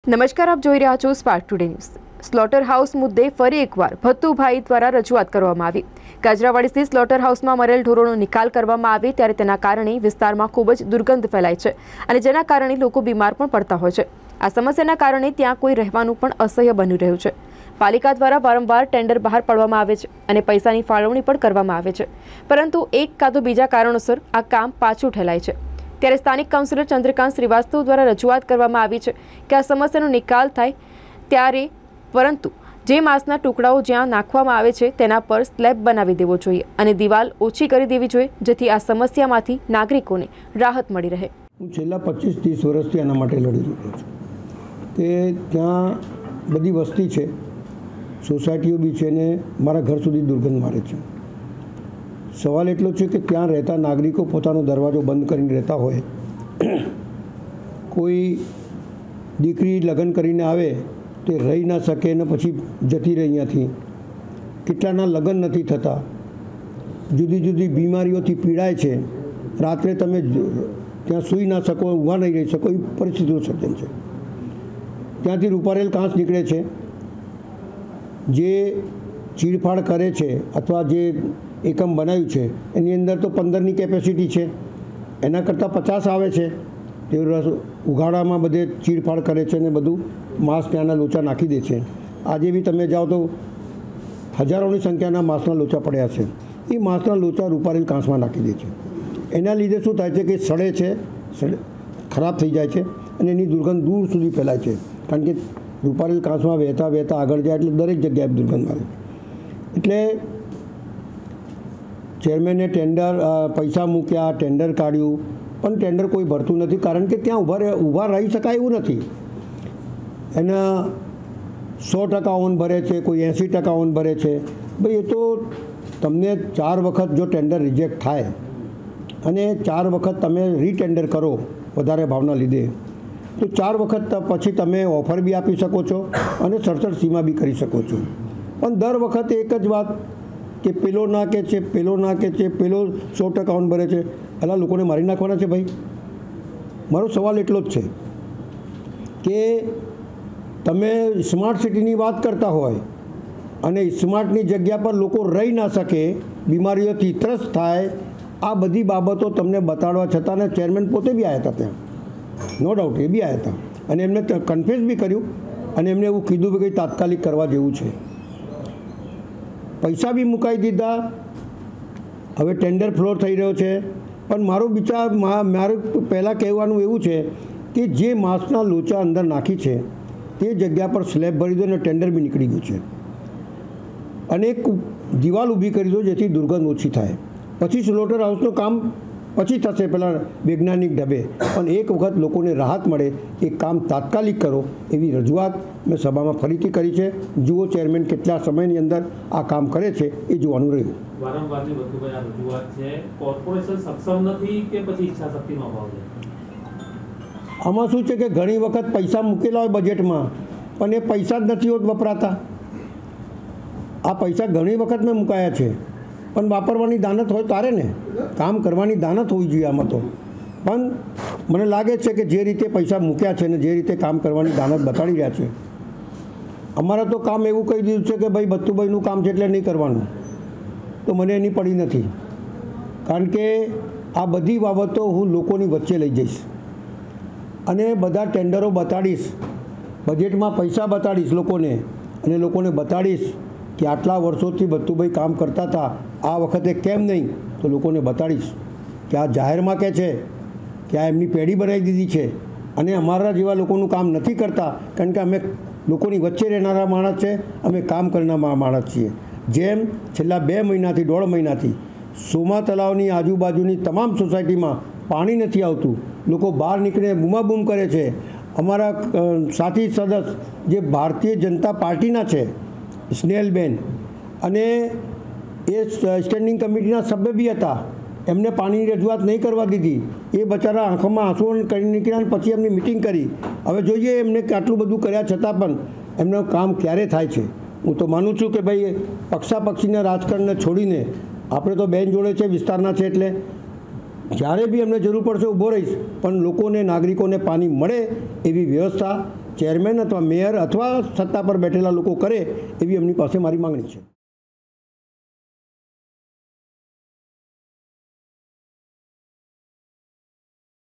નમસ્કાર, આપ જોઈ રહ્યા છો Spark Today News. Slaughter house મુદ્દે ફરી એકવાર ભત્તુભાઈ દ્વારા રજૂઆત કરવામાં આવી। કાજરાવાડી સ્થિત સ્લોટર હાઉસમાં મરેલ ઢોરોનો નિકાલ કરવામાં આવે ત્યારે તેના કારણે વિસ્તારમાં ખૂબ જ દુર્ગંધ ફેલાય છે અને જેના કારણે લોકો બીમાર પણ પડતા હોય છે। આ સમસ્યાના કારણે ત્યાં કોઈ રહેવાનું પણ અસહ્ય બની રહ્યું છે। પાલિકા દ્વારા વારંવાર ટેન્ડર બહાર પાડવામાં આવે છે અને પૈસાની ફાળવણી પણ કરવામાં આવે છે, પરંતુ એક કાં તો બીજા કારણોસર આ કામ પાછું ઠેલાય છે। ત્યારે સ્થાનિક કાઉન્સિલર ચંદ્રકાંત શ્રીવાસ્તવ દ્વારા રજૂઆત કરવામાં આવી છે કે આ સમસ્યાનો નિકાલ થાય ત્યારે, પરંતુ જે માંસના ટુકડાઓ જ્યાં નાખવામાં આવે છે તેના પર સ્લેબ બનાવી દેવો જોઈએ અને દિવાલ ઓછી કરી દેવી જોઈએ, જેથી આ સમસ્યામાંથી નાગરિકોને રાહત મળી રહે। હું છેલ્લા 25-30 વર્ષથી આના માટે લડી રહ્યો છું કે ત્યાં બધી વસ્તી છે, સોસાયટીઓ બી છે ને મારા ઘર સુધી દુર્ગંધ મારે છે। સવાલ એટલો છે કે ત્યાં રહેતા નાગરિકો પોતાનો દરવાજો બંધ કરીને રહેતા હોય, કોઈ દીકરી લગ્ન કરીને આવે તે રહી ના શકે ને પછી જતી રહી અહીંયાથી। કેટલાના લગ્ન નથી થતા, જુદી જુદી બીમારીઓથી પીડાય છે, રાત્રે તમે ત્યાં સૂઈ ના શકો, ઊભા નહીં રહી શકો એવી પરિસ્થિતિનું સર્જન છે। ત્યાંથી રૂપારેલ કાંસ નીકળે છે, જે ચીડફાડ કરે છે અથવા જે એકમ બનાવ્યું છે એની અંદર તો 15ની કેપેસિટી છે, એના કરતાં 50 આવે છે। તે ઉઘાડામાં બધે ચીડફાડ કરે છે ને બધું માંસ ત્યાંના લોચા નાખી દે છે। આજે બી તમે જાઓ તો હજારોની સંખ્યાના માંસના લોચા પડ્યા છે, એ માંસના લોચા રૂપારેલ કાંસમાં નાખી દે છે। એના લીધે શું થાય છે કે સડે છે, ખરાબ થઈ જાય છે અને એની દુર્ગંધ દૂર સુધી ફેલાય છે, કારણ કે રૂપારેલ કાંસમાં વહેતા વહેતા આગળ જાય એટલે દરેક જગ્યાએ દુર્ગંધ મારે। એટલે ચેરમેને ટેન્ડર પૈસા મૂક્યા, ટેન્ડર કાઢ્યું, પણ ટેન્ડર કોઈ ભરતું નથી, કારણ કે ત્યાં ઊભા રહી શકાય એવું નથી। એના 100% ઓન ભરે છે, કોઈ 80% ઓન ભરે છે। ભાઈ એ તો તમને 4 વખત જો ટેન્ડર રિજેક્ટ થાય અને 4 વખત તમે રીટેન્ડર કરો વધારે ભાવના લીધે, તો 4 વખત પછી તમે ઓફર બી આપી શકો છો અને સડસઠ સીમા બી કરી શકો છો, પણ દર વખતે એક જ વાત કે પેલો નાખે છે, પેલો નાખે છે, પેલો 100% ઓન ભરે છે। અલા લોકોને મારી નાખવાના છે ભાઈ? મારો સવાલ એટલો જ છે કે તમે સ્માર્ટ સિટીની વાત કરતા હોય અને સ્માર્ટની જગ્યા પર લોકો રહી ના શકે, બીમારીઓથી ત્રસ્ત થાય, આ બધી બાબતો તમને બતાડવા છતાં ને ચેરમેન પોતે બી આવ્યા હતા ત્યાં, નો ડાઉટ એ બી આવ્યા હતા અને એમને કન્ફ્યુઝ બી કર્યું અને એમને એવું કીધું કે કંઈ તાત્કાલિક કરવા જેવું છે। પૈસા બી મુકાઈ દીધા, હવે ટેન્ડર ફ્લોર થઈ રહ્યો છે, પણ મારું પહેલાં કહેવાનું એવું છે કે જે માંસના લોચા અંદર નાખી છે તે જગ્યા પર સ્લેબ ભરી દો અને ટેન્ડર બી નીકળી ગયું છે અને એક દિવાલ ઊભી કરી દો જેથી દુર્ગંધ ઓછી થાય। પછી સ્લોટર હાઉસનું કામ પછી થશે પેલા વૈજ્ઞાનિક ઢબે, પણ એક વખત લોકોને રાહત મળે એ કામ તાત્કાલિક કરો એવી રજૂઆત મેં સભામાં ફરીથી કરી છે। જુઓ ચેરમેન કેટલા સમયની અંદર આ કામ કરે છે એ જોવાનું રહ્યું। વારંવારની બધું આ રજૂઆત છે, કોર્પોરેશન સક્ષમ નથી કે પછી ઈચ્છા શક્તિનો અભાવ છે? આમાં શું છે કે ઘણી વખત પૈસા મૂકેલા હોય બજેટમાં, પણ એ પૈસા જ નથી હોત વપરાતા। આ પૈસા ઘણી વખત મેં મુકાયા છે, પણ વાપરવાની દાનત હોય તારે ને, કામ કરવાની દાનત હોવી જોઈએ આમાં તો। પણ મને લાગે છે કે જે રીતે પૈસા મૂક્યા છે ને જે રીતે કામ કરવાની દાનત બતાડી રહ્યા છે, અમારે તો કામ એવું કહી દીધું છે કે ભાઈ ભત્તુભાઈનું કામ છે એટલે નહીં કરવાનું, તો મને એની પડી નથી, કારણ કે આ બધી બાબતો હું લોકોની વચ્ચે લઈ જઈશ અને બધા ટેન્ડરો બતાડીશ, બજેટમાં પૈસા બતાડીશ લોકોને અને લોકોને બતાડીશ કે આટલા વર્ષોથી ભત્તુભાઈ કામ કરતા હતા, આ વખતે કેમ નહીં, તો લોકોને બતાડીશ કે આ જાહેરમાં કહે છે કે આ એમની પેઢી બનાવી દીધી છે અને અમારા જેવા લોકોનું કામ નથી કરતા, કારણ કે અમે લોકોની વચ્ચે રહેનારા માણસ છે, અમે કામ કરનારા માણસ છીએ। જેમ છેલ્લા 2 મહિનાથી 1.5 મહિનાથી સોમા તળાવની આજુબાજુની તમામ સોસાયટીમાં પાણી નથી આવતું, લોકો બહાર નીકળીને બૂમાબૂમ કરે છે। અમારા સાથી સદસ્ય જે ભારતીય જનતા પાર્ટીના છે સ્નેહલબેન, અને એ સ્ટેન્ડિંગ કમિટીના સભ્ય બી હતા, એમને પાણીની રજૂઆત નહીં કરવા દીધી, એ બચારા આંખોમાં આંસુ કરી નીકળ્યા અને પછી એમની મિટિંગ કરી। હવે જોઈએ એમને આટલું બધું કર્યા છતાં પણ એમનું કામ ક્યારે થાય છે। હું તો માનું છું કે ભાઈ પક્ષાપક્ષીના રાજકારણને છોડીને આપણે તો બેન જોડે છે, વિસ્તારના છે, એટલે જ્યારે બી અમને જરૂર પડશે ઊભો રહીશ, પણ લોકોને નાગરિકોને પાણી મળે એવી વ્યવસ્થા ચેરમેન અથવા મેયર અથવા સત્તા પર બેઠેલા લોકો કરે એવી એમની પાસે મારી માંગણી છે.